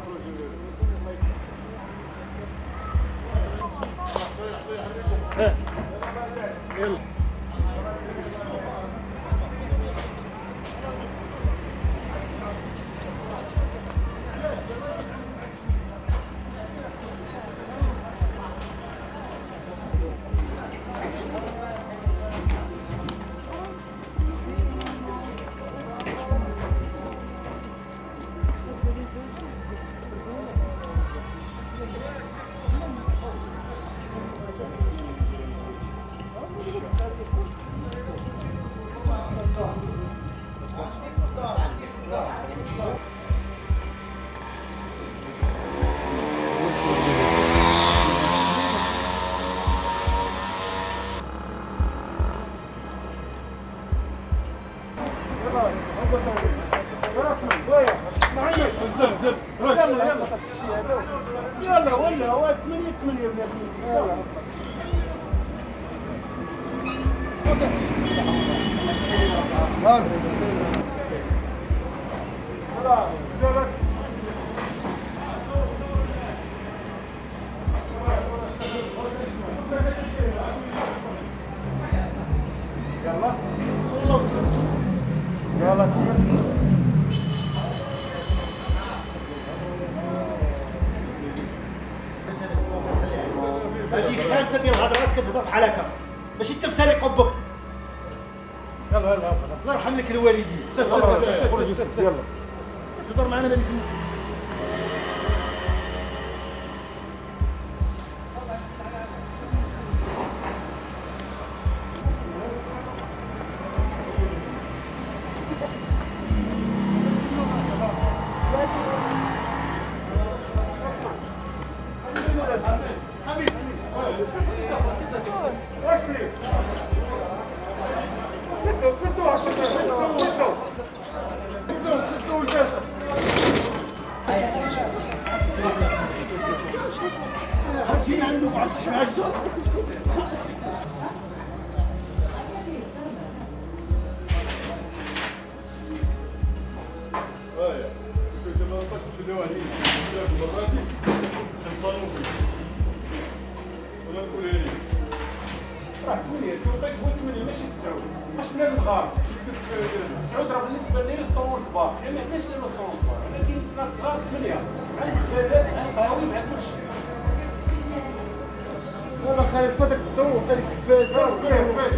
يلا يلا ولا هو 8 يلا يلا هذيك خامسه ديال الهضرات كتهضر بحال هكا ماشي انت مسالي قبك. يلا الله يرحم لك الوالدين. يلا كتهضر معنا بهذيك راه 8 انت بقيت هو 8 ماشي 9 واش بنادم غار 9 راه بالنسبه لي ريستورون كبار حنا ما عندناش لي ريستورون كبار حنا كاين سناك صغار 8 مع الخبازات مع القهاوي مع كلشي والله خالد فاتك الضوء هذيك الكباسه